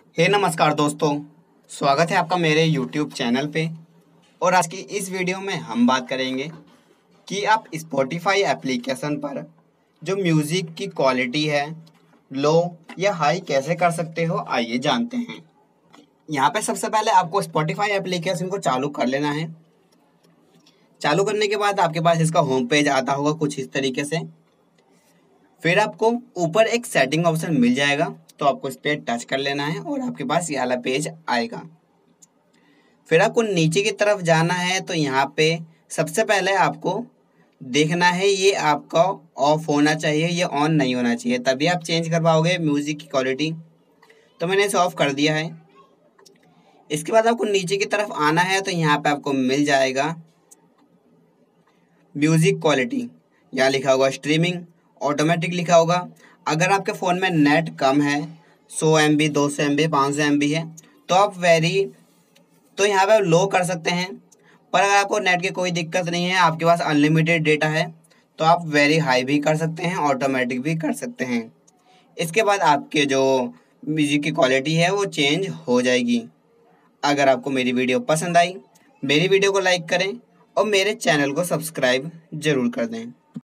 नमस्कार दोस्तों। स्वागत है आपका मेरे YouTube चैनल पे। और आज की इस वीडियो में हम बात करेंगे कि आप Spotify एप्लीकेशन पर जो म्यूज़िक की क्वालिटी है लो या हाई कैसे कर सकते हो, आइए जानते हैं। यहाँ पे सबसे पहले आपको Spotify एप्लीकेशन को चालू कर लेना है। चालू करने के बाद आपके पास इसका होम पेज आता होगा कुछ इस तरीके से। फिर आपको ऊपर एक सेटिंग ऑप्शन मिल जाएगा, तो आपको इस पर टच कर लेना है और आपके पास ये वाला पेज आएगा। फिर आपको नीचे की तरफ जाना है, तो यहाँ पे सबसे पहले आपको देखना है ये आपका ऑफ होना चाहिए, ये ऑन नहीं होना चाहिए, तभी आप चेंज कर पाओगे म्यूज़िक की क्वालिटी। तो मैंने इसे ऑफ कर दिया है। इसके बाद आपको नीचे की तरफ आना है, तो यहाँ पे आपको मिल जाएगा म्यूज़िक क्वालिटी। यहाँ लिखा होगा स्ट्रीमिंग ऑटोमेटिक लिखा होगा। अगर आपके फ़ोन में नेट कम है, 100 MB 200 MB 500 MB है, तो यहाँ पे आप लो कर सकते हैं। पर अगर आपको नेट की कोई दिक्कत नहीं है, आपके पास अनलिमिटेड डेटा है, तो आप वेरी हाई भी कर सकते हैं, ऑटोमेटिक भी कर सकते हैं। इसके बाद आपके जो म्यूज़िक की क्वालिटी है वो चेंज हो जाएगी। अगर आपको मेरी वीडियो पसंद आई, मेरी वीडियो को लाइक करें और मेरे चैनल को सब्सक्राइब ज़रूर कर दें।